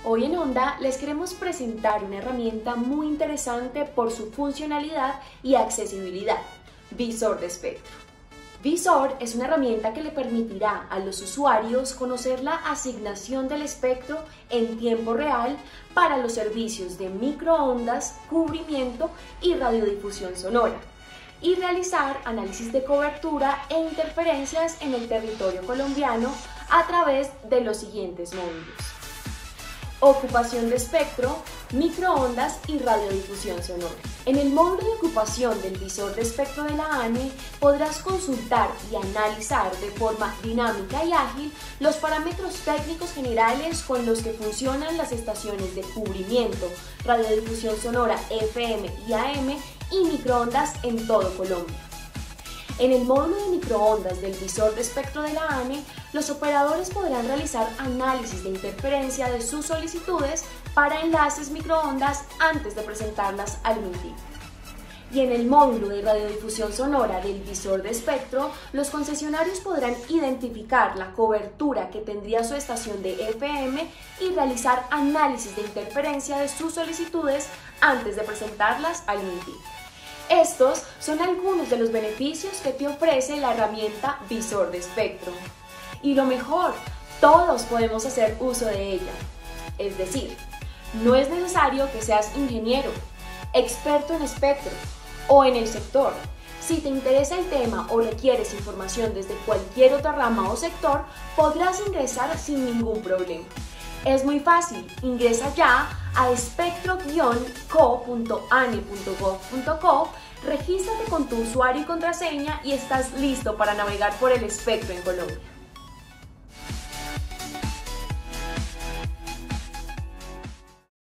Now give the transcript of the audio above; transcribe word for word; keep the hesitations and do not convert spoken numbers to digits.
Hoy en Onda les queremos presentar una herramienta muy interesante por su funcionalidad y accesibilidad, Visor de espectro. Visor es una herramienta que le permitirá a los usuarios conocer la asignación del espectro en tiempo real para los servicios de microondas, cubrimiento y radiodifusión sonora, y realizar análisis de cobertura e interferencias en el territorio colombiano a través de los siguientes módulos: ocupación de espectro, microondas y radiodifusión sonora. En el módulo de ocupación del visor de espectro de la A N E podrás consultar y analizar de forma dinámica y ágil los parámetros técnicos generales con los que funcionan las estaciones de cubrimiento, radiodifusión sonora F M y A M y microondas en todo Colombia. En el módulo de microondas del visor de espectro de la A N E, los operadores podrán realizar análisis de interferencia de sus solicitudes para enlaces microondas antes de presentarlas al MINTIC. Y en el módulo de radiodifusión sonora del visor de espectro, los concesionarios podrán identificar la cobertura que tendría su estación de F M y realizar análisis de interferencia de sus solicitudes antes de presentarlas al MINTIC. Estos son algunos de los beneficios que te ofrece la herramienta Visor de espectro. Y lo mejor, todos podemos hacer uso de ella. Es decir, no es necesario que seas ingeniero, experto en espectro o en el sector. Si te interesa el tema o requieres información desde cualquier otra rama o sector, podrás ingresar sin ningún problema. Es muy fácil, ingresa ya a espectro guion co punto a n e punto gov punto co, regístrate con tu usuario y contraseña y estás listo para navegar por el espectro en Colombia.